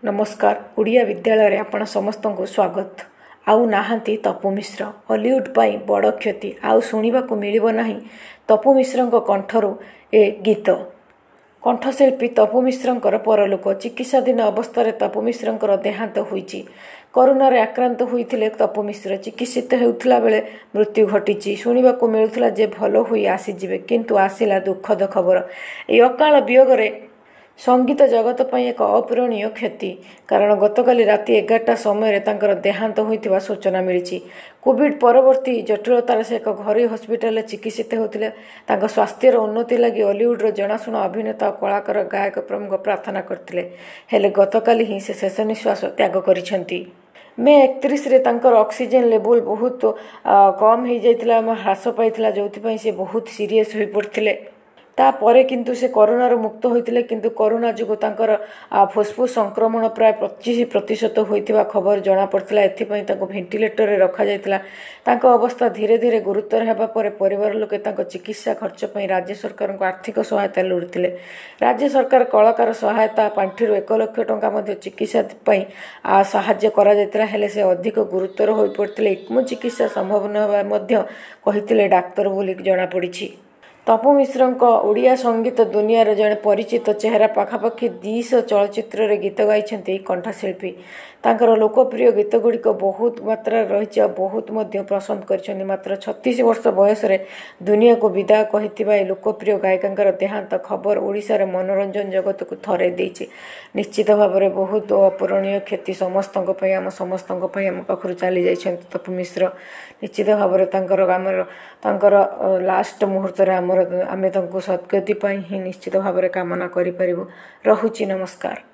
नमस्कार ओडिया विद्यालय रे आपण समस्त को स्वागत। आउ नाहांती तपु मिश्र हॉलीवुड पाई बड़ क्षति आउ शुणा को मिलिब नाही तपु मिश्र कंठरू ए गीत। कंठशिल्पी तपु मिश्र परलोक चिकित्साधीन अवस्था तपु मिश्र देहांत होईची। कोरोना आक्रांत होते तपु मिश्र चिकित्सित होता बेले मृत्यु घटी। शुणा को मिलूला जे भल हो आसीजे किंतु आसिला दुखद खबर। ये अकाल वियोग संगीत जगत पर एक अपूरणीय क्षति कारण गतकाली राति 11टा समय देहांत होता सूचना मिली। कोविड परवर्ती जटिलतार से एक घरोई हस्पिटाल चिकित्सित होते। स्वास्थ्यर उन्नति लगी हॉलीवुड जनाशुना अभिनेता कलाकार गायक प्रमुख प्रार्थना करते हेले गतकाली ही से शेष निश्वास त्याग करिसेंती। मे 31 रे तांकर ऑक्सीजन लेवल बहुत कम हो जाइतिला ह्रास पाइतिला जोथि से बहुत सीरियस हो पड़थिले। तापरे किंतु से कोरोना मुक्त होते किंतु कोरोना जो तांकर फुसफुस संक्रमण प्राय 25% होइतिबा खबर जना पड़थिला। एथिपई तांको वेंटिलेटर रे रखा जाइतिला। तांको अवस्था धीरे धीरे गुरुतर हेबा परे परिवार लोके तांको चिकित्सा खर्च पई राज्य सरकार को आर्थिक सहायता लोड़िथिले। राज्य सरकार कलाकार सहायता पांठिरु 1 लाख टंका मध्ये चिकित्सा पई सहाय्य करा जाइतिला। हेले से अधिक गुरुतर होई पड़थिले। इक्मो चिकित्सा संभव न मध्ये कहिथिले डाक्टर बोली जना पड़िछि। तपु मिश्र ओडिया संगीत दुनिया रे जड़े परिचित चेहरा पाखापाखि 200 चलचित्र रे गीत गाइछन्ति कंठशिल्पी। तांकर लोकप्रिय गीत गुड़िक बहुत मात्रा रही बहुत पसंद कर। मात्र 36 वर्ष बयस रे दुनिया को विदाय कहिथिबा लोकप्रिय गायिका देहांत खबर ओडिशा रे मनोरंजन जगत को थरे देइछि। निश्चित भाव में बहुत अपूरणीय क्षति समस्त आम समस्त आम पाखु चली जाइछन्ति तपु मिश्र। निश्चित भाव में लास्ट मुहूर्त आम सद्गति ही निश्चित भाव में कामना करिपरिबु। रहुछि नमस्कार।